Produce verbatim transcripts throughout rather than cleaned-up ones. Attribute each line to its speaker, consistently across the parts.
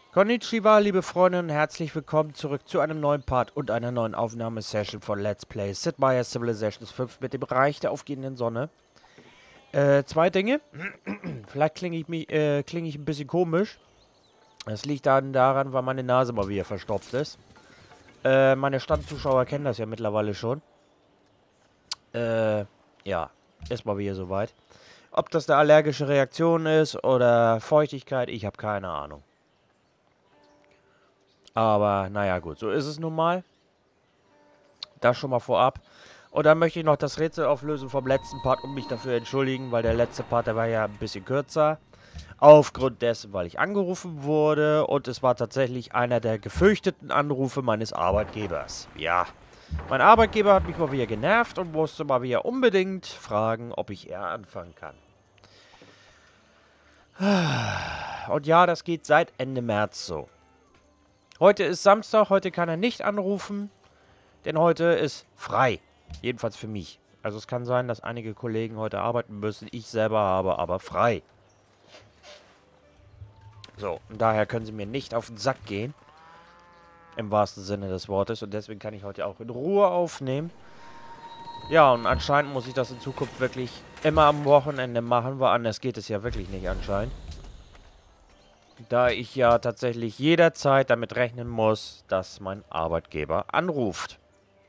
Speaker 1: Konnichiwa, liebe Freunde und herzlich willkommen zurück zu einem neuen Part und einer neuen Aufnahmesession von Let's Play Sid Meier's Civilization fünf mit dem Bereich der aufgehenden Sonne. Äh, zwei Dinge. Vielleicht klinge ich, mich, äh, klinge ich ein bisschen komisch. Das liegt dann daran, weil meine Nase mal wieder verstopft ist. Äh, meine Stammzuschauer kennen das ja mittlerweile schon. Äh, ja, ist mal wieder soweit. Ob das eine allergische Reaktion ist oder Feuchtigkeit, ich habe keine Ahnung. Aber, naja, gut, so ist es nun mal. Das schon mal vorab. Und dann möchte ich noch das Rätsel auflösen vom letzten Part und mich dafür entschuldigen, weil der letzte Part, der war ja ein bisschen kürzer. Aufgrund dessen, weil ich angerufen wurde und es war tatsächlich einer der gefürchteten Anrufe meines Arbeitgebers. Ja, mein Arbeitgeber hat mich mal wieder genervt und musste mal wieder unbedingt fragen, ob ich eher anfangen kann. Und ja, das geht seit Ende März so. Heute ist Samstag, heute kann er nicht anrufen, denn heute ist frei. Jedenfalls für mich. Also es kann sein, dass einige Kollegen heute arbeiten müssen. Ich selber habe aber frei. So, und daher können sie mir nicht auf den Sack gehen. Im wahrsten Sinne des Wortes. Und deswegen kann ich heute auch in Ruhe aufnehmen. Ja, und anscheinend muss ich das in Zukunft wirklich immer am Wochenende machen, weil anders geht es ja wirklich nicht anscheinend. Da ich ja tatsächlich jederzeit damit rechnen muss, dass mein Arbeitgeber anruft.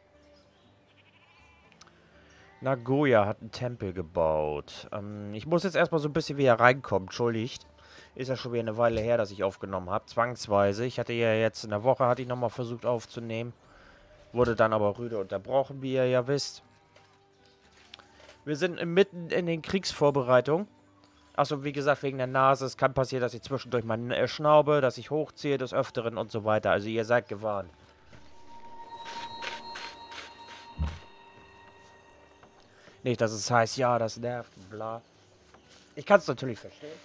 Speaker 1: Nagoya hat einen Tempel gebaut. Ähm, ich muss jetzt erstmal so ein bisschen wieder reinkommen, entschuldigt. Ist ja schon wieder eine Weile her, dass ich aufgenommen habe, zwangsweise. Ich hatte ja jetzt in der Woche, hatte ich nochmal versucht aufzunehmen. Wurde dann aber rüde unterbrochen, wie ihr ja wisst. Wir sind mitten in den Kriegsvorbereitungen. Achso, wie gesagt, wegen der Nase. Es kann passieren, dass ich zwischendurch mal äh, schnaube, dass ich hochziehe des Öfteren und so weiter. Also ihr seid gewarnt. Nicht, dass es heißt, ja, das nervt, bla. Ich kann es natürlich verstehen.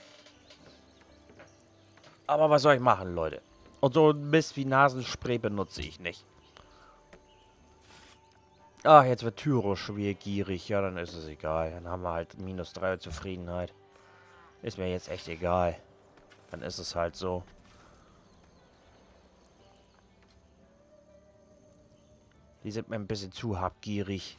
Speaker 1: Aber was soll ich machen, Leute? Und so ein Mist wie Nasenspray benutze ich nicht. Ach, jetzt wird Tyro schon wieder gierig. Ja, dann ist es egal. Dann haben wir halt minus drei Zufriedenheit. Ist mir jetzt echt egal. Dann ist es halt so. Die sind mir ein bisschen zu habgierig.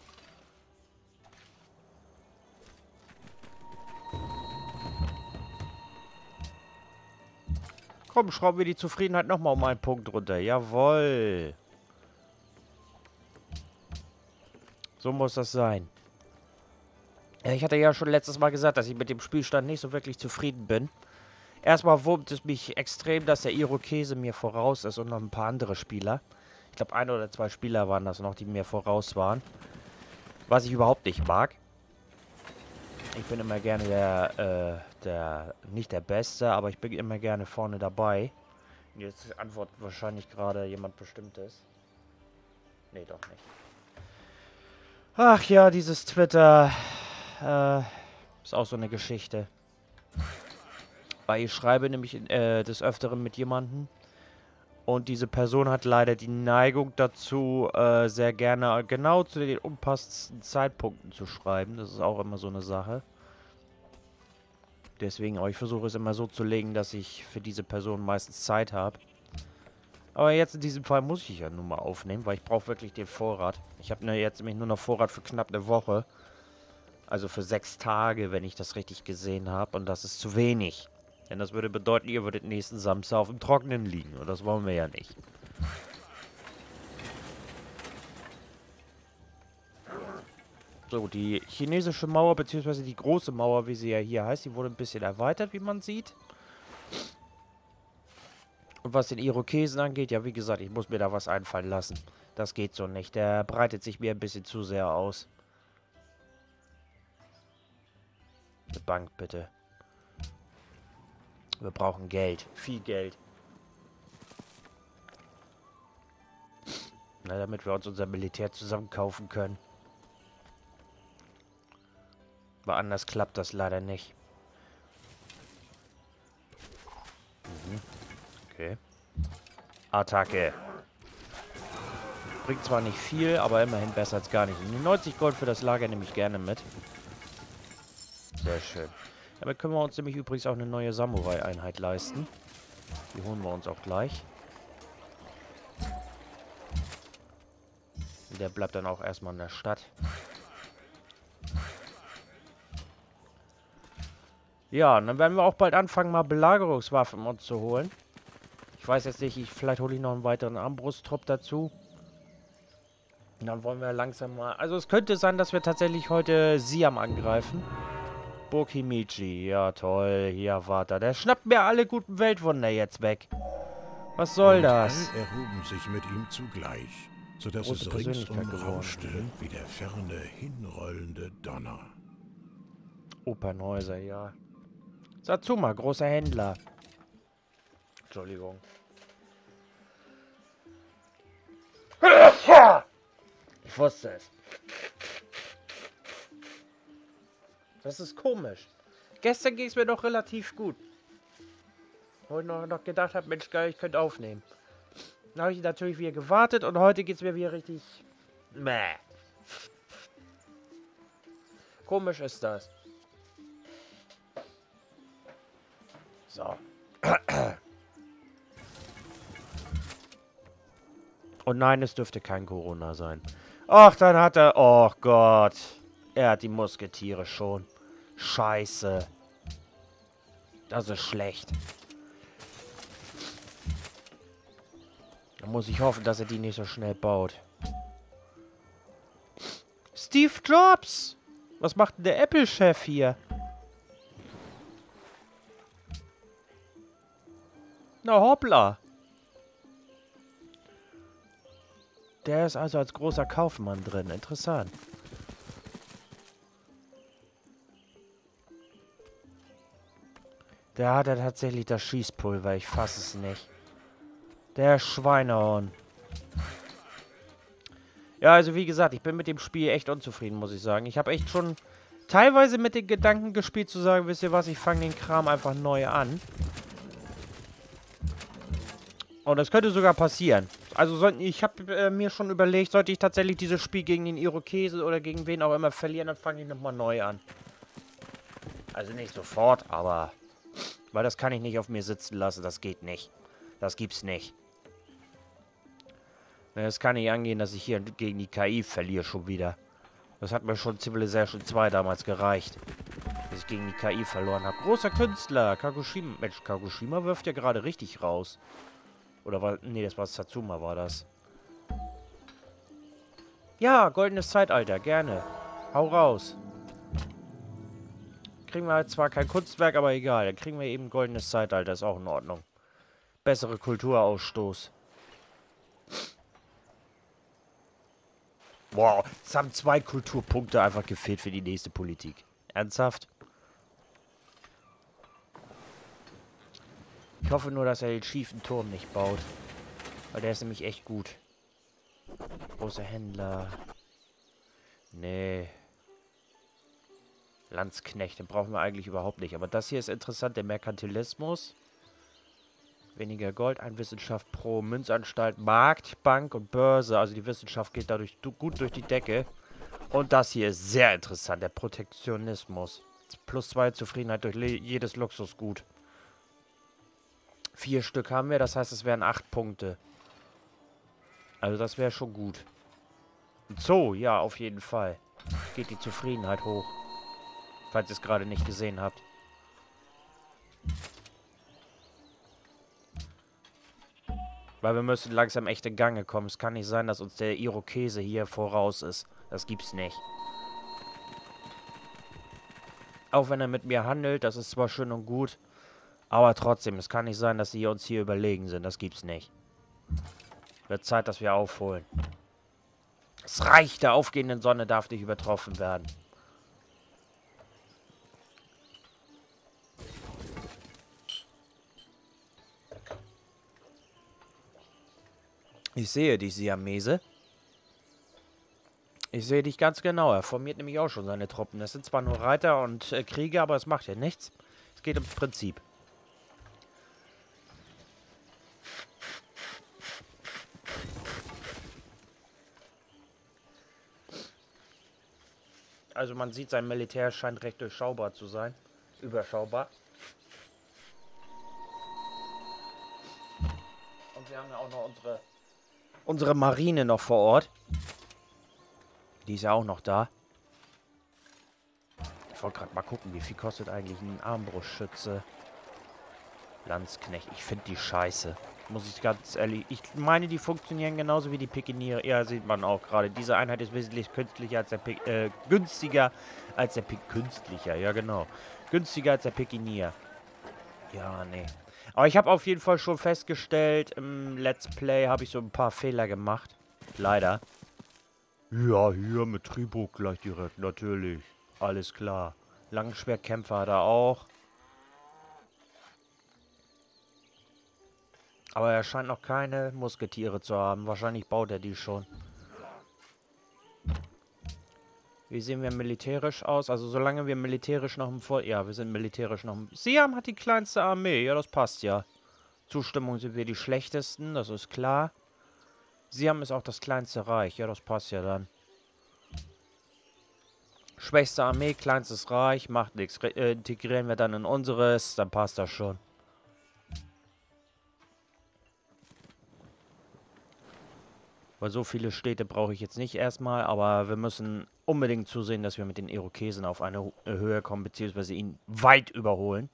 Speaker 1: Komm, schrauben wir die Zufriedenheit nochmal um einen Punkt runter. Jawohl. So muss das sein. Ich hatte ja schon letztes Mal gesagt, dass ich mit dem Spielstand nicht so wirklich zufrieden bin. Erstmal wurmt es mich extrem, dass der Irokese mir voraus ist und noch ein paar andere Spieler. Ich glaube, ein oder zwei Spieler waren das noch, die mir voraus waren. Was ich überhaupt nicht mag. Ich bin immer gerne der, äh, der, nicht der Beste, aber ich bin immer gerne vorne dabei. Jetzt antwortet wahrscheinlich gerade jemand Bestimmtes. Nee, doch nicht. Ach ja, dieses Twitter, äh, ist auch so eine Geschichte. Weil ich schreibe nämlich äh, des Öfteren mit jemandem. Und diese Person hat leider die Neigung dazu, äh, sehr gerne genau zu den unpassendsten Zeitpunkten zu schreiben. Das ist auch immer so eine Sache. Deswegen, aber ich versuche es immer so zu legen, dass ich für diese Person meistens Zeit habe. Aber jetzt in diesem Fall muss ich ja nun mal aufnehmen, weil ich brauche wirklich den Vorrat. Ich habe ne, jetzt nämlich nur noch Vorrat für knapp eine Woche. Also für sechs Tage, wenn ich das richtig gesehen habe. Und das ist zu wenig. Denn das würde bedeuten, ihr würdet nächsten Samstag auf dem Trockenen liegen. Und das wollen wir ja nicht. So, die chinesische Mauer, beziehungsweise die große Mauer, wie sie ja hier heißt, die wurde ein bisschen erweitert, wie man sieht. Und was den Irokesen angeht, ja, wie gesagt, ich muss mir da was einfallen lassen. Das geht so nicht. Der breitet sich mir ein bisschen zu sehr aus. Eine Bank, bitte. Wir brauchen Geld. Viel Geld. Na, damit wir uns unser Militär zusammenkaufen können. Aber anders klappt das leider nicht. Mhm. Okay. Attacke. Bringt zwar nicht viel, aber immerhin besser als gar nicht. Und die neunzig Gold für das Lager nehme ich gerne mit. Sehr schön. Damit können wir uns nämlich übrigens auch eine neue Samurai-Einheit leisten. Die holen wir uns auch gleich. Der bleibt dann auch erstmal in der Stadt. Ja, und dann werden wir auch bald anfangen, mal Belagerungswaffen uns zu holen. Ich weiß jetzt nicht, ich, vielleicht hole ich noch einen weiteren Armbrusttrupp dazu. Und dann wollen wir langsam mal... Also es könnte sein, dass wir tatsächlich heute Siam angreifen. Burg Himeji, ja toll, hier Vater. Der schnappt mir alle guten Weltwunder jetzt weg. Was soll
Speaker 2: Und
Speaker 1: das?
Speaker 2: alle erhoben sich mit ihm zugleich, sodass
Speaker 1: Große
Speaker 2: es ringsum
Speaker 1: Persönlichkeit geworden.
Speaker 2: rauschte wie der ferne, hinrollende Donner.
Speaker 1: Opernhäuser, ja. Satsuma, großer Händler. Entschuldigung. Ich wusste es. Das ist komisch. Gestern ging es mir doch relativ gut. Wo ich noch, noch gedacht habe, Mensch, geil, ich könnte aufnehmen. Dann habe ich natürlich wieder gewartet und heute geht es mir wieder richtig... Mäh. Komisch ist das. So. Und nein, es dürfte kein Corona sein. Ach, dann hat er... Oh Gott. Er hat die Musketiere schon. Scheiße. Das ist schlecht. Da muss ich hoffen, dass er die nicht so schnell baut. Steve Jobs! Was macht denn der Apple-Chef hier? Na hoppla. Der ist also als großer Kaufmann drin. Interessant. Der hat ja tatsächlich das Schießpulver. Ich fasse es nicht. Der Schweinehorn. Ja, also wie gesagt, ich bin mit dem Spiel echt unzufrieden, muss ich sagen. Ich habe echt schon teilweise mit den Gedanken gespielt, zu sagen, wisst ihr was, ich fange den Kram einfach neu an. Und das könnte sogar passieren. Also sollten, ich habe äh, mir schon überlegt, sollte ich tatsächlich dieses Spiel gegen den Irokese oder gegen wen auch immer verlieren, dann fange ich nochmal neu an. Also nicht sofort, aber... Weil das kann ich nicht auf mir sitzen lassen, das geht nicht. Das gibt's nicht. Es kann nicht angehen, dass ich hier gegen die K I verliere schon wieder. Das hat mir schon Civilization zwei damals gereicht. Dass ich gegen die K I verloren habe. Großer Künstler, Kagoshima. Mensch, Kagoshima wirft ja gerade richtig raus. Oder war... Nee, das war Satsuma, war das. Ja, goldenes Zeitalter, gerne. Hau raus. Kriegen wir halt zwar kein Kunstwerk, aber egal. Dann kriegen wir eben goldenes Zeitalter, ist auch in Ordnung. Bessere Kulturausstoß. Wow, es haben zwei Kulturpunkte einfach gefehlt für die nächste Politik. Ernsthaft? Ich hoffe nur, dass er den schiefen Turm nicht baut. Weil der ist nämlich echt gut. Großer Händler. Nee. Landsknechte brauchen wir eigentlich überhaupt nicht. Aber das hier ist interessant, der Merkantilismus. Weniger Gold, ein Wissenschaft pro Münzanstalt, Markt, Bank und Börse. Also die Wissenschaft geht dadurch gut durch die Decke. Und das hier ist sehr interessant, der Protektionismus. Plus zwei Zufriedenheit durch jedes Luxusgut. Vier Stück haben wir, das heißt, es wären acht Punkte. Also das wäre schon gut. Und so, ja, auf jeden Fall. Geht die Zufriedenheit hoch. Falls ihr es gerade nicht gesehen habt. Weil wir müssen langsam echt in Gange kommen. Es kann nicht sein, dass uns der Irokese hier voraus ist. Das gibt's nicht. Auch wenn er mit mir handelt, das ist zwar schön und gut. Aber trotzdem, es kann nicht sein, dass sie uns hier überlegen sind. Das gibt's nicht. Wird Zeit, dass wir aufholen. Das Reich der aufgehenden Sonne darf nicht übertroffen werden. Ich sehe dich, Siamese. Ich sehe dich ganz genau. Er formiert nämlich auch schon seine Truppen. Das sind zwar nur Reiter und äh, Krieger, aber es macht ja nichts. Es geht ums Prinzip. Also man sieht, sein Militär scheint recht durchschaubar zu sein. Überschaubar. wir haben ja auch noch unsere, unsere Marine noch vor Ort. Die ist ja auch noch da. Ich wollte gerade mal gucken, wie viel kostet eigentlich ein Armbrustschütze. Landsknecht. Ich finde die scheiße. Muss ich ganz ehrlich... Ich meine, die funktionieren genauso wie die Pikiniere. Ja, sieht man auch gerade. Diese Einheit ist wesentlich künstlicher als der Pik äh, günstiger als der Pik... Künstlicher, ja genau. Günstiger als der Pikinier. Ja, nee. Aber ich habe auf jeden Fall schon festgestellt, im Let's Play habe ich so ein paar Fehler gemacht. Leider. Ja, hier mit Tribuk gleich direkt, natürlich. Alles klar. Langschwertkämpfer hat er auch. Aber er scheint noch keine Musketiere zu haben. Wahrscheinlich baut er die schon. Wie sehen wir militärisch aus? Also solange wir militärisch noch im Vor... Ja, wir sind militärisch noch im... Siam hat die kleinste Armee. Ja, das passt ja. Zustimmung sind wir die schlechtesten, das ist klar. Siam ist auch das kleinste Reich. Ja, das passt ja dann. Schwächste Armee, kleinstes Reich, macht nichts. Äh, integrieren wir dann in unseres, dann passt das schon. Weil so viele Städte brauche ich jetzt nicht erstmal, aber wir müssen unbedingt zusehen, dass wir mit den Irokesen auf eine Höhe kommen, beziehungsweise ihn weit überholen.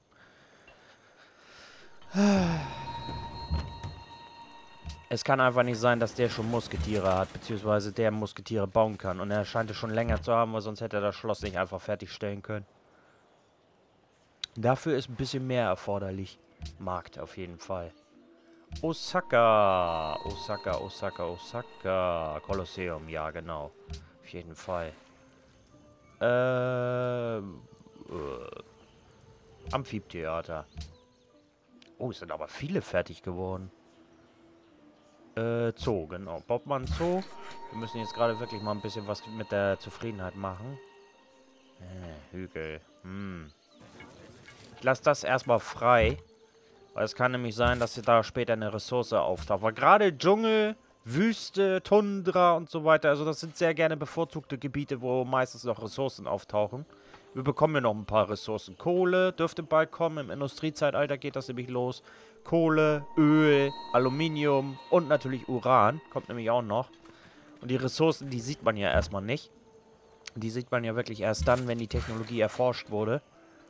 Speaker 1: Es kann einfach nicht sein, dass der schon Musketiere hat, beziehungsweise der Musketiere bauen kann. Und er scheint es schon länger zu haben, weil sonst hätte er das Schloss nicht einfach fertigstellen können. Dafür ist ein bisschen mehr erforderlich. Markt auf jeden Fall. Osaka. Osaka, Osaka, Osaka. Kolosseum, ja genau. Auf jeden Fall. Äh, äh, Amphitheater. Oh, es sind aber viele fertig geworden. Äh, Zoo, genau. Baut man Zoo. Wir müssen jetzt gerade wirklich mal ein bisschen was mit der Zufriedenheit machen. Äh, Hügel. Hm. Ich lasse das erstmal frei. Weil es kann nämlich sein, dass da später eine Ressource auftaucht. Weil gerade Dschungel, Wüste, Tundra und so weiter, also das sind sehr gerne bevorzugte Gebiete, wo meistens noch Ressourcen auftauchen. Wir bekommen ja noch ein paar Ressourcen. Kohle dürfte bald kommen. Im Industriezeitalter geht das nämlich los. Kohle, Öl, Aluminium und natürlich Uran. Kommt nämlich auch noch. Und die Ressourcen, die sieht man ja erstmal nicht. Die sieht man ja wirklich erst dann, wenn die Technologie erforscht wurde.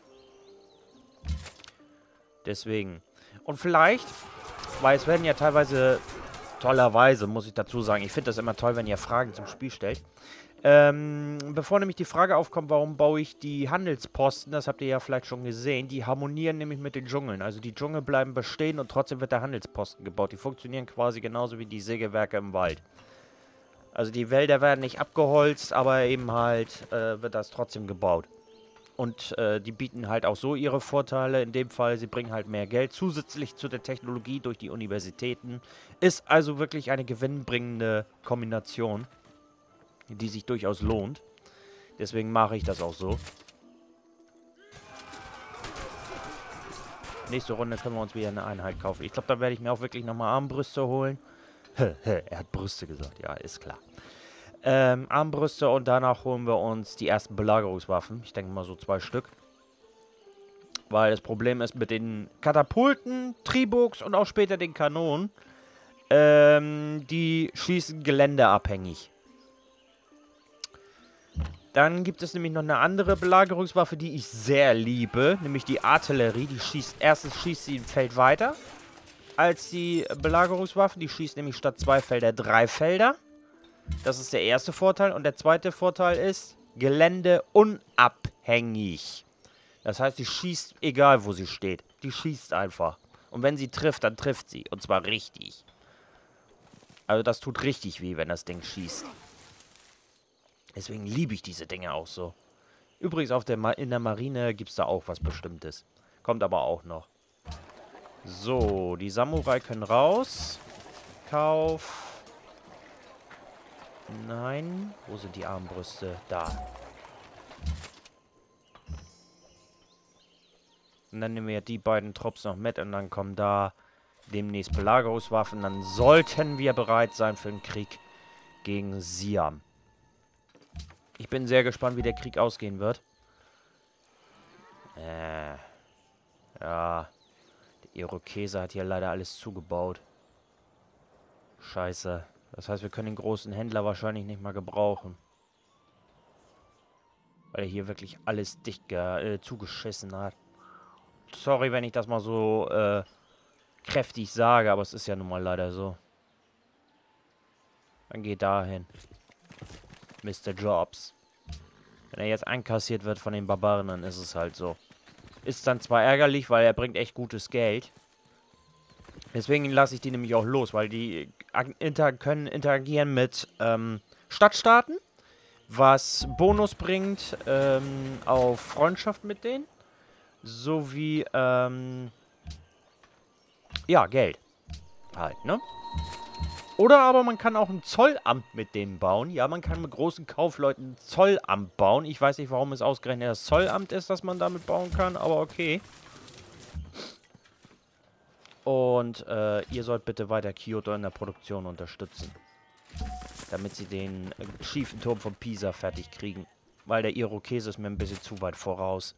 Speaker 1: Deswegen. Und vielleicht, weil es werden ja teilweise, tollerweise muss ich dazu sagen, ich finde das immer toll, wenn ihr Fragen zum Spiel stellt. Ähm, bevor nämlich die Frage aufkommt, warum baue ich die Handelsposten, das habt ihr ja vielleicht schon gesehen, die harmonieren nämlich mit den Dschungeln. Also die Dschungel bleiben bestehen und trotzdem wird der Handelsposten gebaut. Die funktionieren quasi genauso wie die Sägewerke im Wald. Also die Wälder werden nicht abgeholzt, aber eben halt äh, wird das trotzdem gebaut. Und äh, die bieten halt auch so ihre Vorteile. In dem Fall, sie bringen halt mehr Geld zusätzlich zu der Technologie durch die Universitäten. Ist also wirklich eine gewinnbringende Kombination, die sich durchaus lohnt. Deswegen mache ich das auch so. Nächste Runde können wir uns wieder eine Einheit kaufen. Ich glaube, da werde ich mir auch wirklich nochmal Armbrüste holen. Er hat Brüste gesagt, ja, ist klar. Ähm, Armbrüste und danach holen wir uns die ersten Belagerungswaffen. Ich denke mal so zwei Stück. Weil das Problem ist mit den Katapulten, Tribuks und auch später den Kanonen. Ähm, die schießen geländeabhängig. Dann gibt es nämlich noch eine andere Belagerungswaffe, die ich sehr liebe. Nämlich die Artillerie. Die schießt, erstens schießt sie ein Feld weiter als die Belagerungswaffen. Die schießt nämlich statt zwei Felder drei Felder. Das ist der erste Vorteil. Und der zweite Vorteil ist geländeunabhängig. Das heißt, die schießt, egal wo sie steht. Die schießt einfach. Und wenn sie trifft, dann trifft sie. Und zwar richtig. Also das tut richtig weh, wenn das Ding schießt. Deswegen liebe ich diese Dinge auch so. Übrigens, auf der Ma in der Marine gibt es da auch was Bestimmtes. Kommt aber auch noch. So, die Samurai können raus. Kauf. Nein. Wo sind die Armbrüste? Da. Und dann nehmen wir die beiden Trupps noch mit und dann kommen da demnächst Belagerungswaffen. Dann sollten wir bereit sein für den Krieg gegen Siam. Ich bin sehr gespannt, wie der Krieg ausgehen wird. Äh. Ja. Der Irokese hat hier leider alles zugebaut. Scheiße. Das heißt, wir können den großen Händler wahrscheinlich nicht mal gebrauchen. Weil er hier wirklich alles dicht äh, zugeschissen hat. Sorry, wenn ich das mal so äh, kräftig sage, aber es ist ja nun mal leider so. Dann geht dahin. Mister Jobs. Wenn er jetzt einkassiert wird von den Barbaren, dann ist es halt so. Ist dann zwar ärgerlich, weil er bringt echt gutes Geld. Deswegen lasse ich die nämlich auch los, weil die inter können interagieren mit ähm, Stadtstaaten, was Bonus bringt ähm, auf Freundschaft mit denen, sowie ähm, ja, Geld halt, ne? Oder aber man kann auch ein Zollamt mit denen bauen. Ja, man kann mit großen Kaufleuten ein Zollamt bauen. Ich weiß nicht, warum es ausgerechnet das Zollamt ist, dass man damit bauen kann, aber okay. Und äh, ihr sollt bitte weiter Kyoto in der Produktion unterstützen. Damit sie den äh, schiefen Turm von Pisa fertig kriegen. Weil der Irokese ist mir ein bisschen zu weit voraus.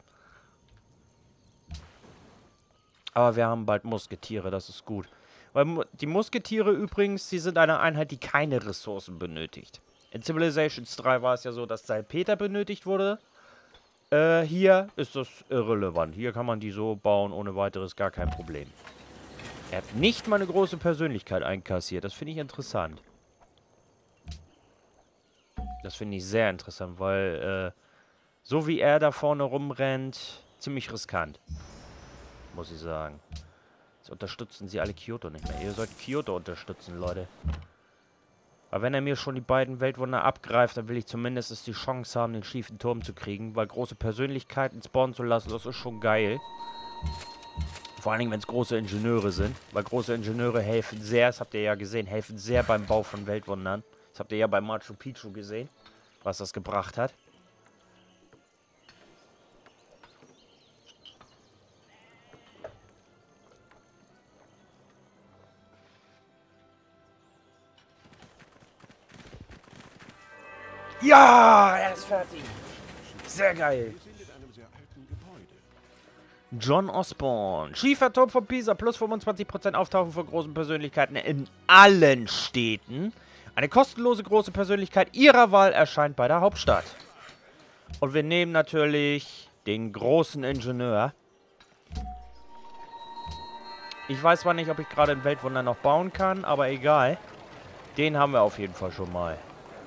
Speaker 1: Aber wir haben bald Musketiere, das ist gut. Weil die Musketiere übrigens, sie sind eine Einheit, die keine Ressourcen benötigt. In Civilizations drei war es ja so, dass Salpeter benötigt wurde. Äh, hier ist das irrelevant. Hier kann man die so bauen, ohne weiteres, gar kein Problem. Er hat nicht mal eine große Persönlichkeit einkassiert. Das finde ich interessant. Das finde ich sehr interessant, weil äh, so wie er da vorne rumrennt, ziemlich riskant. Muss ich sagen. Jetzt unterstützen sie alle Kyoto nicht mehr. Ihr sollt Kyoto unterstützen, Leute. Aber wenn er mir schon die beiden Weltwunder abgreift, dann will ich zumindest die Chance haben, den schiefen Turm zu kriegen. Weil große Persönlichkeiten spawnen zu lassen, das ist schon geil. Vor allen Dingen, wenn es große Ingenieure sind. Weil große Ingenieure helfen sehr, das habt ihr ja gesehen, helfen sehr beim Bau von Weltwundern. Das habt ihr ja bei Machu Picchu gesehen, was das gebracht hat. Ja, er ist fertig. Sehr geil. John Osborne. Schiefer Turm von Pisa. Plus fünfundzwanzig Prozent Auftauchen von großen Persönlichkeiten in allen Städten. Eine kostenlose große Persönlichkeit ihrer Wahl erscheint bei der Hauptstadt. Und wir nehmen natürlich den großen Ingenieur. Ich weiß zwar nicht, ob ich gerade ein Weltwunder noch bauen kann, aber egal. Den haben wir auf jeden Fall schon mal.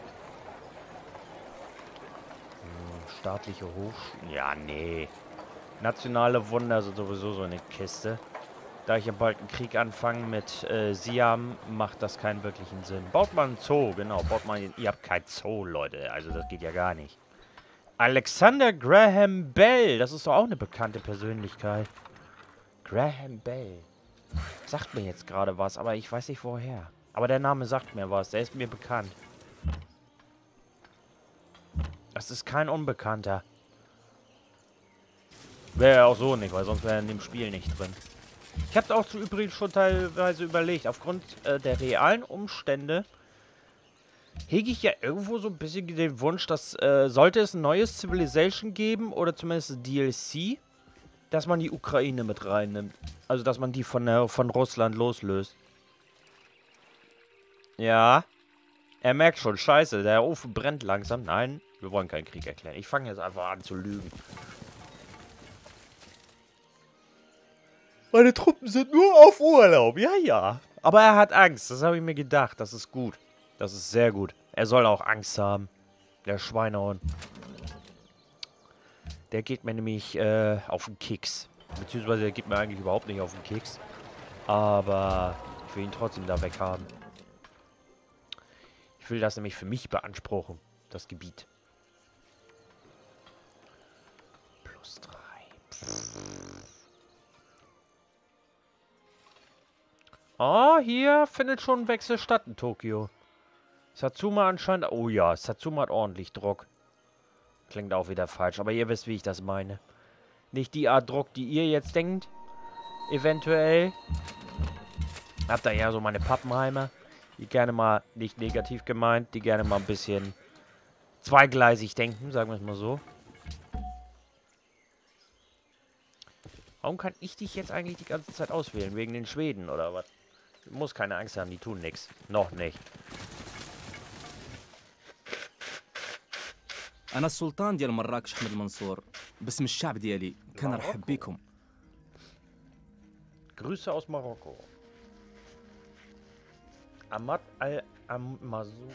Speaker 1: Staatliche Hochschulen. Ja, nee. Nationale Wunder sind sowieso so eine Kiste. Da ich ja bald einen Krieg anfange mit äh, Siam, macht das keinen wirklichen Sinn. Baut mal einen Zoo, genau. Baut mal. Ihr habt kein Zoo, Leute. Also das geht ja gar nicht. Alexander Graham Bell. Das ist doch auch eine bekannte Persönlichkeit. Graham Bell. Sagt mir jetzt gerade was, aber ich weiß nicht woher. Aber der Name sagt mir was. Der ist mir bekannt. Das ist kein Unbekannter. Wäre ja auch so nicht, weil sonst wäre er in dem Spiel nicht drin. Ich habe auch zu übrigens schon teilweise überlegt, aufgrund äh, der realen Umstände hege ich ja irgendwo so ein bisschen den Wunsch, dass äh, sollte es ein neues Civilization geben oder zumindest D L C, dass man die Ukraine mit reinnimmt. Also, dass man die von, äh, von Russland loslöst. Ja. Er merkt schon, scheiße, der Ofen brennt langsam. Nein, wir wollen keinen Krieg erklären. Ich fange jetzt einfach an zu lügen. Meine Truppen sind nur auf Urlaub. Ja, ja. Aber er hat Angst. Das habe ich mir gedacht. Das ist gut. Das ist sehr gut. Er soll auch Angst haben. Der Schweinehund. Der geht mir nämlich äh, auf den Keks. Beziehungsweise der geht mir eigentlich überhaupt nicht auf den Keks. Aber ich will ihn trotzdem da weg haben. Ich will das nämlich für mich beanspruchen. Das Gebiet. Plus drei. Oh, hier findet schon ein Wechsel statt in Tokio. Satsuma anscheinend... Oh ja, Satsuma hat ordentlich Druck. Klingt auch wieder falsch, aber ihr wisst, wie ich das meine. Nicht die Art Druck, die ihr jetzt denkt. Eventuell. Habt ihr ja so meine Pappenheimer. Die gerne mal, nicht negativ gemeint, die gerne mal ein bisschen zweigleisig denken, sagen wir es mal so. Warum kann ich dich jetzt eigentlich die ganze Zeit auswählen? Wegen den Schweden oder was? Du musst keine Angst haben, die tun nichts. Noch nicht.
Speaker 3: أنا السلطان ديال مراكش أحمد المنصور باسم الشعب ديالي كنرحب بكم.
Speaker 1: Grüße aus Marokko. Ahmad al-Amazou.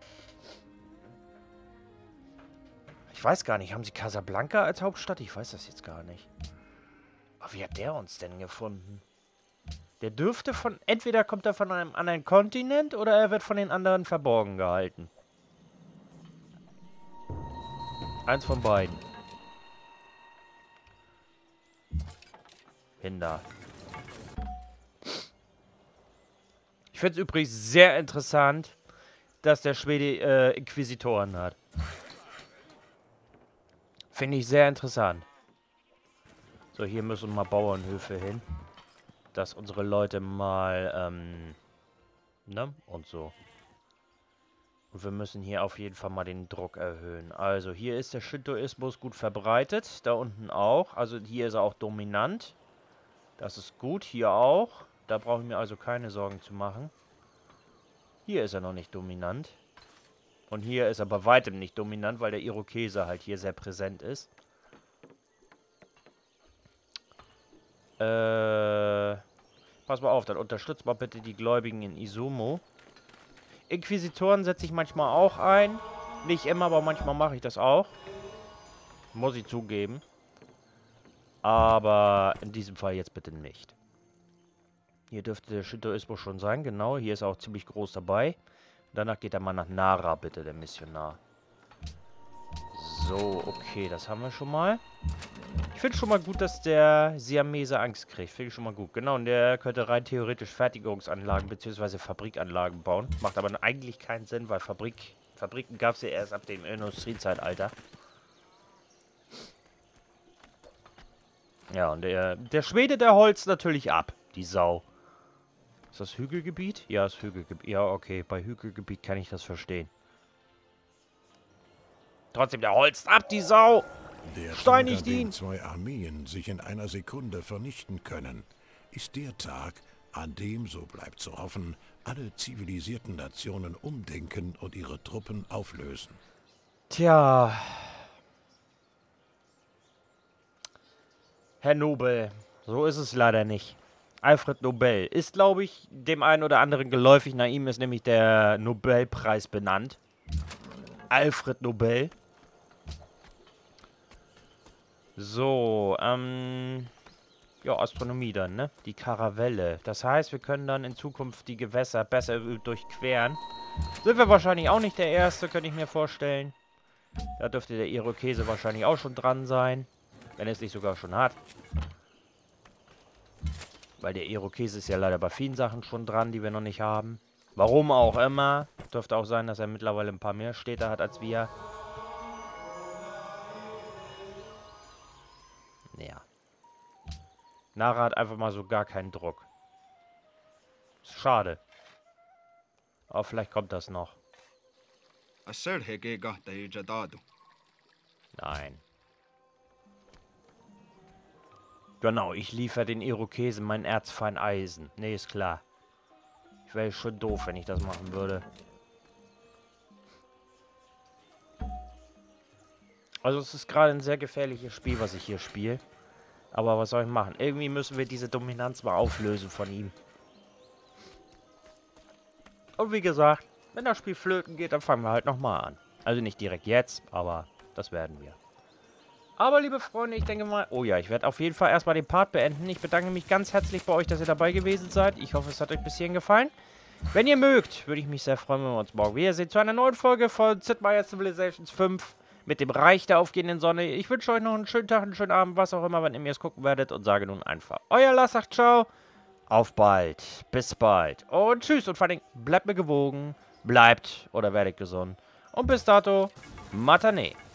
Speaker 1: Ich weiß gar nicht, haben sie Casablanca als Hauptstadt? Ich weiß das jetzt gar nicht. Aber wie hat der uns denn gefunden? Der dürfte von... Entweder kommt er von einem anderen Kontinent oder er wird von den anderen verborgen gehalten. Eins von beiden. Hinder. Ich finde es übrigens sehr interessant, dass der Schwede äh, Inquisitoren hat. Finde ich sehr interessant. So, hier müssen mal Bauernhöfe hin. Dass unsere Leute mal, ähm, ne? Und so. Und wir müssen hier auf jeden Fall mal den Druck erhöhen. Also, hier ist der Shintoismus gut verbreitet. Da unten auch. Also, hier ist er auch dominant. Das ist gut. Hier auch. Da brauche ich mir also keine Sorgen zu machen. Hier ist er noch nicht dominant. Und hier ist er bei weitem nicht dominant, weil der Irokese halt hier sehr präsent ist. Äh, pass mal auf, dann unterstützt mal bitte die Gläubigen in Izumo. Inquisitoren setze ich manchmal auch ein. Nicht immer, aber manchmal mache ich das auch. Muss ich zugeben. Aber in diesem Fall jetzt bitte nicht. Hier dürfte der Shintoismus schon sein, genau. Hier ist er auch ziemlich groß dabei. Danach geht er mal nach Nara, bitte, der Missionar. So, okay, das haben wir schon mal. Ich finde schon mal gut, dass der Siamese Angst kriegt. Finde ich schon mal gut. Genau, und der könnte rein theoretisch Fertigungsanlagen bzw. Fabrikanlagen bauen. Macht aber eigentlich keinen Sinn, weil Fabrik, Fabriken gab es ja erst ab dem Industriezeitalter. Ja, und der, der Schwede, der holzt natürlich ab. Die Sau. Ist das Hügelgebiet? Ja, ist Hügelgebiet. Ja, okay. Bei Hügelgebiet kann ich das verstehen. Trotzdem, der holzt ab, die Sau!
Speaker 2: Der
Speaker 1: Steinigt
Speaker 2: Tag, an
Speaker 1: ihn!
Speaker 2: dem zwei Armeen sich in einer Sekunde vernichten können, ist der Tag, an dem, so bleibt zu hoffen, alle zivilisierten Nationen umdenken und ihre Truppen auflösen.
Speaker 1: Tja. Herr Nobel, so ist es leider nicht. Alfred Nobel ist, glaube ich, dem einen oder anderen geläufig. Nach ihm ist nämlich der Nobelpreis benannt. Alfred Nobel. So, ähm... ja, Astronomie dann, ne? Die Karavelle. Das heißt, wir können dann in Zukunft die Gewässer besser durchqueren. Sind wir wahrscheinlich auch nicht der Erste, könnte ich mir vorstellen. Da dürfte der Irokese wahrscheinlich auch schon dran sein. Wenn er es nicht sogar schon hat. Weil der Irokese ist ja leider bei vielen Sachen schon dran, die wir noch nicht haben. Warum auch immer. Dürfte auch sein, dass er mittlerweile ein paar mehr Städte hat als wir. Naja. Nara hat einfach mal so gar keinen Druck. Ist schade. Aber vielleicht kommt das noch. Nein. Genau, ich liefere den Irokesen mein Erzfeind Eisen. Nee, ist klar. Ich wäre schon doof, wenn ich das machen würde. Also es ist gerade ein sehr gefährliches Spiel, was ich hier spiele. Aber was soll ich machen? Irgendwie müssen wir diese Dominanz mal auflösen von ihm. Und wie gesagt, wenn das Spiel flöten geht, dann fangen wir halt nochmal an. Also nicht direkt jetzt, aber das werden wir. Aber, liebe Freunde, ich denke mal... Oh ja, ich werde auf jeden Fall erstmal den Part beenden. Ich bedanke mich ganz herzlich bei euch, dass ihr dabei gewesen seid. Ich hoffe, es hat euch bis hierhin gefallen. Wenn ihr mögt, würde ich mich sehr freuen, wenn wir uns morgen wiedersehen zu einer neuen Folge von Sid Meier's Civilizations fünf mit dem Reich der aufgehenden Sonne. Ich wünsche euch noch einen schönen Tag, einen schönen Abend, was auch immer, wenn ihr mir es gucken werdet. Und sage nun einfach, euer Lars sagt ciao, auf bald, bis bald und tschüss. Und vor allem, bleibt mir gewogen, bleibt oder werdet gesund. Und bis dato, Matane.